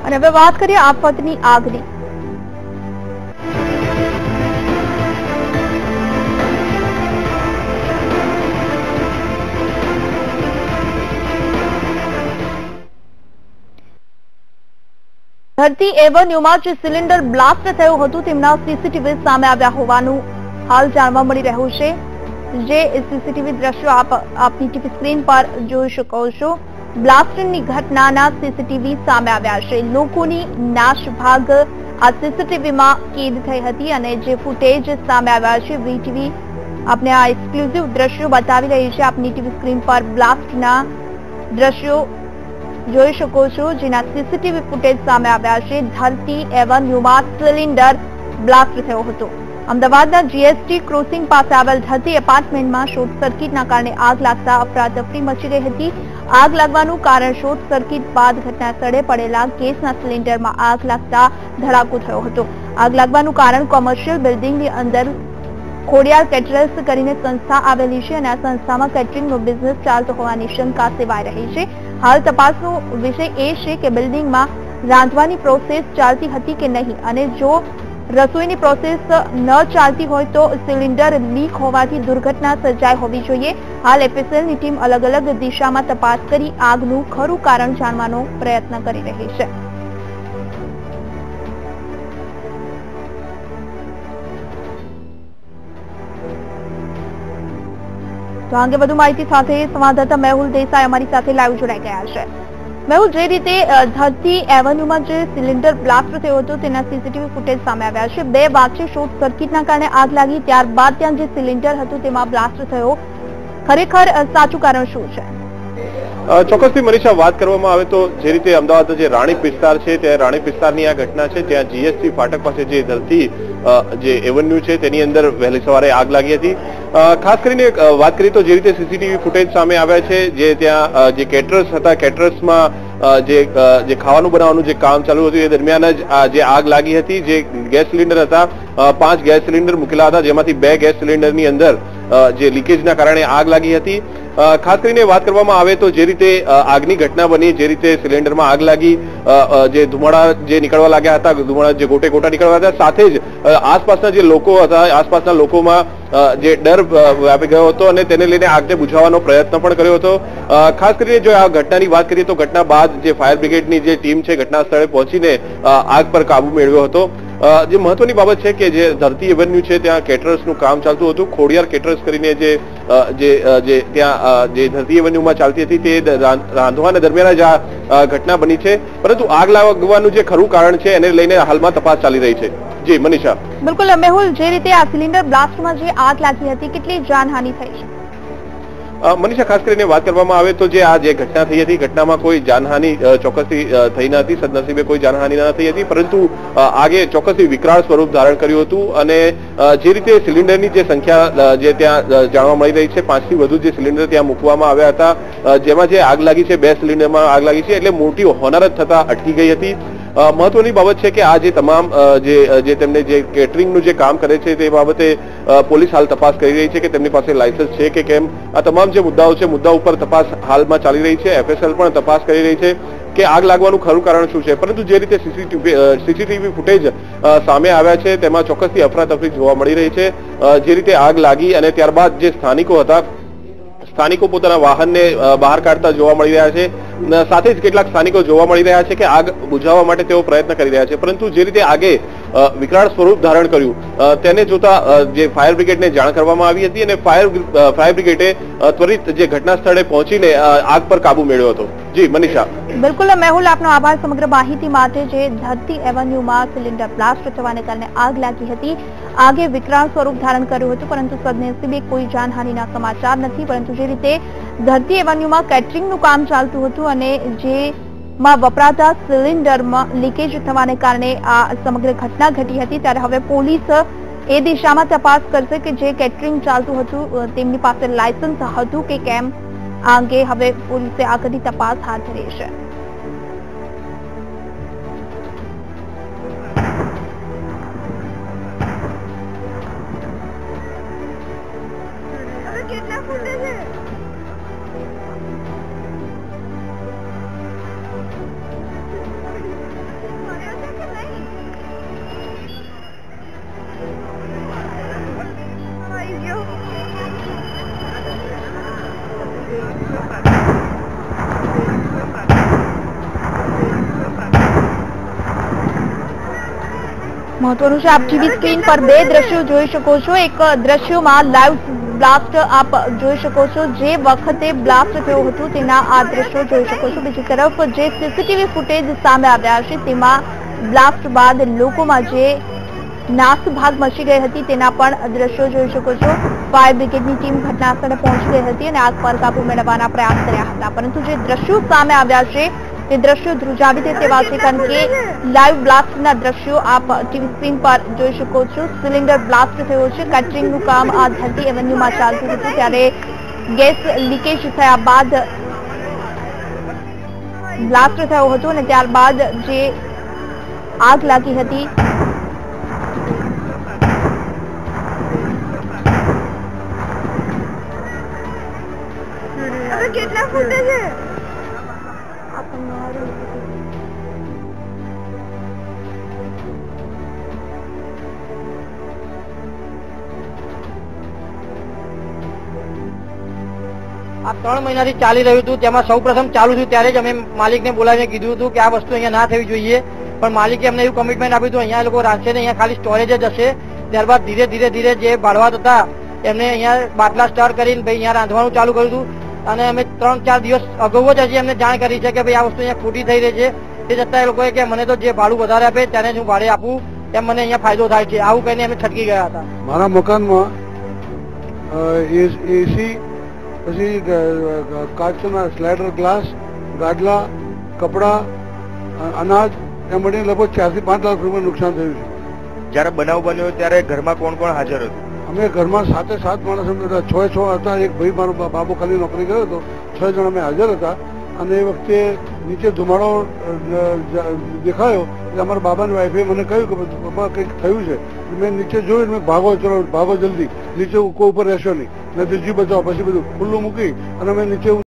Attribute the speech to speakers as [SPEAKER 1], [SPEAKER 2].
[SPEAKER 1] અને હવે વાત કરીએ આફતની આગની। ધરતી એવન્યુમાં જે સિલિન્ડર બ્લાસ્ટ થયું હતું તેમના સીસીટીવી સામે આવ્યા હોવાનું હાલ જાણવા મળી રહ્યું છે। જે સીસીટીવી દ્રશ્યો આપની ટીવી સ્ક્રીન પર જોઈ શકો છો। બ્લાસ્ટની ઘટનાના સીસીટીવી સામે આવ્યા છે। લોકોની નાશભાગ આ સીસીટીવીમાં કેદ થઈ હતી અને જે ફૂટેજ સામે આવ્યા છે વીટીવી આપને આ એક્સક્લુઝિવ દ્રશ્યો બતાવી રહી છે। આપની ટીવી સ્ક્રીન પર બ્લાસ્ટના દ્રશ્યો જોઈ શકો છો જેના સીસીટીવી ફૂટેજ સામે આવ્યા છે। ધરતી એવન્યુમાં સિલિન્ડર બ્લાસ્ટ થયો હતો। અમદાવાદના જીએસટી ક્રોસિંગ પાસે આવેલ ધરતી એપાર્ટમેન્ટમાં શોર્ટ સર્કિટના કારણે આગ લાગતા અફરાતફરી મચી ગઈ હતી। આગ લાગવાનું કારણ શોર્ટ સર્કિટ બાદ ઘટના સ્થળે પડેલા ગેસના સિલિન્ડરમાં આગ લાગતા ધડાકો થયો હતો। આગ લાગવાનું કારણ કોમર્શિયલ બિલ્ડિંગની અંદર ખોડિયાર કેટરર્સ કરીને સંસ્થા આવેલી છે અને આ સંસ્થામાં કેટરિંગનો બિઝનેસ ચાલતો હોવાની શંકા સેવાઈ રહી છે। હાલ તપાસનો વિષય એ છે કે બિલ્ડિંગમાં રાંધવાની પ્રોસેસ ચાલતી હતી કે નહીં અને જો રસોઈની પ્રોસેસ ન ચાલતી હોય તો સિલિન્ડર લીક હોવાથી દુર્ઘટના સર્જાઈ હોવી જોઈએ। હાલ એફએસએલની ટીમ અલગ અલગ દિશામાં તપાસ કરી આગનું ખરું કારણ જાણવાનો પ્રયત્ન કરી રહી છે। તો અંગે વધુ માહિતી સાથે સંવાદદાતા મેહુલ દેસાઈ અમારી સાથે લાઈવ જોડાઈ ગયા છે। મેહુલ, જે રીતે ધરતી એવન્યુમાં જે સિલિન્ડર બ્લાસ્ટ થયો હતો તેના સીસીટીવી ફૂટેજ સામે આવ્યા છે। 2 વાગ્યે શોર્ટ સર્કિટના કારણે આગ લાગી, ત્યારબાદ ત્યાં જે સિલિન્ડર હતું તેમાં બ્લાસ્ટ થયો, ખરેખર સાચું કારણ શું છે?
[SPEAKER 2] ચોક્કસથી મનીષા, વાત કરવામાં આવે તો જે રીતે અમદાવાદનો જે રાણીપ વિસ્તાર છે ત્યાં રાણીપ વિસ્તારની આ ઘટના છે। ત્યાં જીએસટી ફાટક પાસે જે ધરતી જે એવન્યુ છે તેની અંદર વહેલી સવારે આગ લાગી હતી। ખાસ કરીને વાત કરીએ તો જે રીતે સીસીટીવી ફૂટેજ સામે આવ્યા છે, જે ત્યાં જે કેટરર્સ હતા, કેટરર્સમાં જે ખાવાનું બનાવવાનું જે કામ ચાલુ હતું એ દરમિયાન જ જે આગ લાગી હતી। જે ગેસ સિલિન્ડર હતા, 5 ગેસ સિલિન્ડર મૂકેલા હતા, જેમાંથી 2 ગેસ સિલિન્ડરની અંદર જે લીકેજના કારણે આગ લાગી હતી। ખાસ કરીને વાત કરવામાં આવે તો જે રીતે આગની ઘટના બની, જે રીતે સિલિન્ડરમાં આગ લાગી, જે ધુમાડા જે નીકળવા લાગ્યા હતા, ધુમાડા જે ગોટે ગોટા નીકળવા હતા, સાથે જ આસપાસના જે લોકો હતા, આસપાસના લોકોમાં જે ડર વ્યાપી ગયો હતો અને તેને લઈને આગને બુઝાવવાનો પ્રયત્ન પણ કર્યો હતો। ખાસ કરીને જો આ ઘટનાની વાત કરીએ તો ઘટના બાદ જે ફાયર બ્રિગેડની જે ટીમ છે ઘટના સ્થળે પહોંચીને આગ પર કાબુ મેળવ્યો હતો। જે મહત્વની બાબત છે કે જે ધરતી એવન્યુ છે ત્યાં કેટરર્સનું કામ ચાલતું હતું। ખોડિયાર કેટરર્સ કરીને જે ત્યાં જે ધરતી એવન્યુમાં ચાલતી હતી તે રાંધવાના દરમિયાન જ આ ઘટના બની છે, પરંતુ આગ લાગવાનું જે ખરું કારણ છે એને લઈને હાલમાં તપાસ ચાલી રહી છે। જી મનીષા।
[SPEAKER 1] બિલકુલ મેહુલ, જે રીતે આ સિલિન્ડર બ્લાસ્ટમાં જે આગ લાગી હતી કેટલી જાનહાનિ થઈ છે?
[SPEAKER 2] મનીષા, ખાસ કરીને વાત કરવામાં આવે તો જે આ જે ઘટના થઈ હતી ઘટનામાં કોઈ જાનહાનિ ચોક્કસથી થઈ ન હતી, સદનસીબે કોઈ જાનહાનિ ન થઈ હતી, પરંતુ આગે ચોક્કસથી વિકરાળ સ્વરૂપ ધારણ કર્યું હતું અને જે રીતે સિલિન્ડરની જે સંખ્યા જે ત્યાં જાણવા મળી રહી છે 5 થી વધુ જે સિલિન્ડર ત્યાં મૂકવામાં આવ્યા હતા, જેમાં જે આગ લાગી છે 2 સિલિન્ડરમાં આગ લાગી છે, એટલે મોટી હોનારત થતા અટકી ગઈ હતી। મહત્વની બાબત છે કે આ જે તમામ જે તેમને જે કેટરિંગનું જે કામ કરે છે તે બાબતે પોલીસ હાલ તપાસ કરી રહી છે કે તેમની પાસે લાયસન્સ છે કે કેમ। આ તમામ જે મુદ્દાઓ છે મુદ્દા ઉપર તપાસ હાલમાં ચાલી રહી છે। એફએસએલ પણ તપાસ કરી રહી છે કે આગ લાગવાનું ખરું કારણ શું છે, પરંતુ જે રીતે સીસીટીવી ફૂટેજ સામે આવ્યા છે તેમાં ચોક્કસથી અફરાતફરી જોવા મળી રહી છે। જે રીતે આગ લાગી અને ત્યારબાદ જે સ્થાનિકો હતા, સ્થાનિકો પોતાના વાહનને બહાર કાઢતા જોવા મળી રહ્યા છે। સાથે જ કેટલાક સ્થાનિકો જોવા મળી રહ્યા છે કે આગ બુઝાવવા માટે તેઓ પ્રયત્ન કરી રહ્યા છે, પરંતુ જે રીતે આગે વિકરાળ સ્વરૂપ ધારણ કર્યું તેને જોતા જે ફાયર બ્રિગેડને જાણ કરવામાં આવી હતી અને ફાયર બ્રિગેડે ત્વરિત જે ઘટના સ્થળે પહોંચીને આગ પર કાબુ મેળવ્યો હતો। જી મનીષા।
[SPEAKER 1] બિલકુલ મેહુલ, આપનો આભાર સમગ્ર માહિતી માટે। જે ધરતી એવન્યુમાં સિલિન્ડર બ્લાસ્ટ થવાને કારણે આગ લાગી હતી, આગે વિકરાળ સ્વરૂપ ધારણ કર્યું હતું, પરંતુ સદનસીબે કોઈ જાનહાનિના સમાચાર નથી। પરંતુ જે રીતે ધરતી એવન્યુમાં કેટરિંગનું કામ ચાલતું હતું અને જેમાં વપરાતા સિલિન્ડરમાં લીકેજ થવાને કારણે આ સમગ્ર ઘટના ઘટી હતી, ત્યારે હવે પોલીસ એ દિશામાં તપાસ કરશે કે જે કેટરિંગ ચાલતું હતું તેમની પાસે લાયસન્સ હતું કે કેમ। આ અંગે હવે પોલીસે આગળની તપાસ હાથ ધરી છે। મહત્વનું છે, આપ ટીવી સ્ક્રીન પર બે દ્રશ્યો જોઈ શકો છો. એક દ્રશ્યોમાં લાઈવ બ્લાસ્ટ આપ જોઈ શકો છો, જે વખતે બ્લાસ્ટ થયું હતું તેના આ દ્રશ્યો જોઈ શકો છો. બીજી તરફ જે સીસીટીવી ફૂટેજ સામે આવ્યા છે તેમાં બ્લાસ્ટ બાદ લોકોમાં જે નાસભાગ મચી ગઈ હતી તેના પણ દ્રશ્યો જોઈ શકો છો. ફાયર બ્રિગેડની ટીમ ઘટનાસ્થળે પહોંચી ગઈ હતી અને આગ પર કાબુ મેળવવાના પ્રયાસ કર્યા હતા, પરંતુ જે દ્રશ્યો સામે આવ્યા છે તે દ્રશ્યો ધ્રુજાવી દે તેવા છે, કારણ કે લાઈવ બ્લાસ્ટના દ્રશ્યો આપ ટીવી સ્ક્રીન પર જોઈ શકો છો. સિલિન્ડર બ્લાસ્ટ થયો છે. કેટરિંગનું કામ આ ધરતી એવન્યુમાં ચાલતું હતું ત્યારે ગેસ લીકેજ થયા બાદ બ્લાસ્ટ થયો હતો અને ત્યારબાદ જે આગ લાગી હતી કેટલા ફૂટે છે
[SPEAKER 3] આ 3 મહિનાથી ચાલી રહ્યું હતું. તેમાં સૌપ્રથમ ચાલુ થયું ત્યારે જ અમે માલિકને બોલાવીને કીધું હતું કે આ વસ્તુ અહીંયા ના થવી જોઈએ, પણ માલિકે અમને એવું કમિટમેન્ટ આપ્યું હતું અહીંયા લોકો રાખશે ને અહીંયા ખાલી સ્ટોરેજ જ હશે. ત્યારબાદ ધીરે ધીરે જે ભાડવાત હતા એમને અહીંયા બાટલા સ્ટર કરીને ભાઈ અહીંયા રાંધવાનું ચાલુ કર્યું હતું અને અમે 3-4 દિવસ અગાઉ જ હજી એમને જાણ કરી છે કે ભાઈ આ વસ્તુ અહીંયા ખોટી થઈ રહી છે. તે છતાં એ લોકોએ કે મને તો જે ભાડું વધારે આપે તેને જ હું ભાડે આપું, તેમ મને અહીંયા ફાયદો થાય છે, આવું કહીને અમે છટકી ગયા હતા.
[SPEAKER 4] મારા મકાનમાં એસી પછી કાચના સ્લાઇડર ગ્લાસ, ગાડલા, કપડા, અનાજ એમ મળીને લગભગ 4 થી 5 લાખ રૂપિયા નુકસાન થયું છે.
[SPEAKER 5] જયારે બનાવ બન્યો ત્યારે ઘરમાં કોણ કોણ હાજર હતું?
[SPEAKER 4] અમે ઘરમાં 7 માણસ હતા. 6 હતા. એક ભાઈ મારો બાબુ ખાલી નોકરી ગયો હતો. 6 જણ અમે હાજર હતા અને એ વખતે નીચે ધુમાડો દેખાયો એટલે અમારા બાબાની વાઈફે મને કહ્યું કે પપ્પા કંઈક થયું છે. મેં નીચે જોયું, મેં ચલો ભાગો જલ્દી, નીચે કોઈ ઉપર રહેશો નહીં, નથી જીવ બચાવો. પછી બધું ખુલ્લું મૂકી અને અમે નીચે